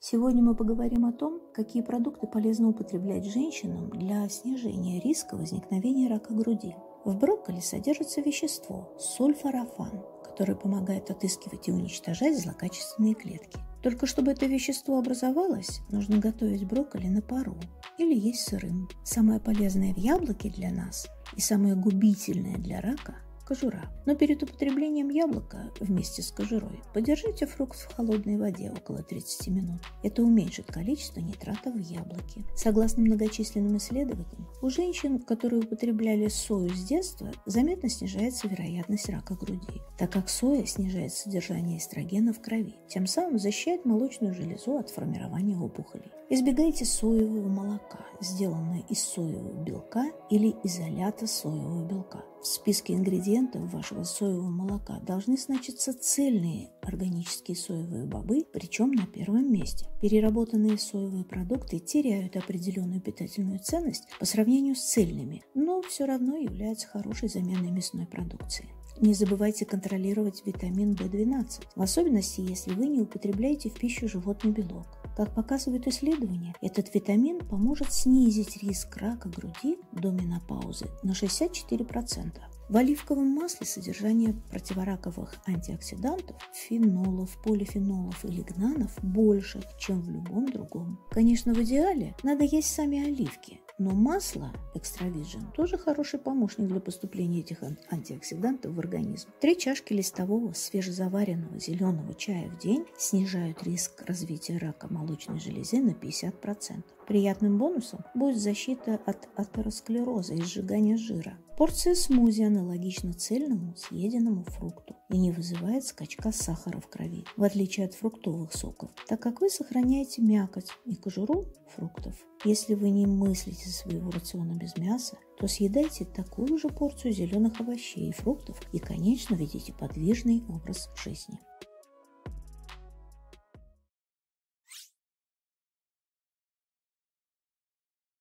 Сегодня мы поговорим о том, какие продукты полезно употреблять женщинам для снижения риска возникновения рака груди. В брокколи содержится вещество сульфорафан, которое помогает отыскивать и уничтожать злокачественные клетки. Только чтобы это вещество образовалось, нужно готовить брокколи на пару или есть сырым. Самое полезное в яблоке для нас и самое губительное для рака – кожура. Но перед употреблением яблока вместе с кожурой подержите фрукт в холодной воде около 30 минут. Это уменьшит количество нитратов в яблоке. Согласно многочисленным исследованиям, у женщин, которые употребляли сою с детства, заметно снижается вероятность рака груди, так как соя снижает содержание эстрогена в крови, тем самым защищает молочную железу от формирования опухолей. Избегайте соевого молока, сделанного из соевого белка или изолята соевого белка. В списке ингредиентов вашего соевого молока должны значиться цельные органические соевые бобы, причем на первом месте. Переработанные соевые продукты теряют определенную питательную ценность по сравнению с цельными, но все равно являются хорошей заменой мясной продукции. Не забывайте контролировать витамин В12, в особенности, если вы не употребляете в пищу животный белок. Как показывают исследования, этот витамин поможет снизить риск рака груди до менопаузы на 64%. В оливковом масле содержание противораковых антиоксидантов, фенолов, полифенолов и лигнанов больше, чем в любом другом. Конечно, в идеале надо есть сами оливки, но масло экстравиджен тоже хороший помощник для поступления этих антиоксидантов в организм. 3 чашки листового свежезаваренного зеленого чая в день снижают риск развития рака молочной железы на 50%. Приятным бонусом будет защита от атеросклероза и сжигания жира. Порция смузи аналогична цельному съеденному фрукту и не вызывает скачка сахара в крови, в отличие от фруктовых соков, так как вы сохраняете мякоть и кожуру фруктов. Если вы не мыслите своего рациона без мяса, то съедайте такую же порцию зеленых овощей и фруктов и, конечно, ведите подвижный образ жизни.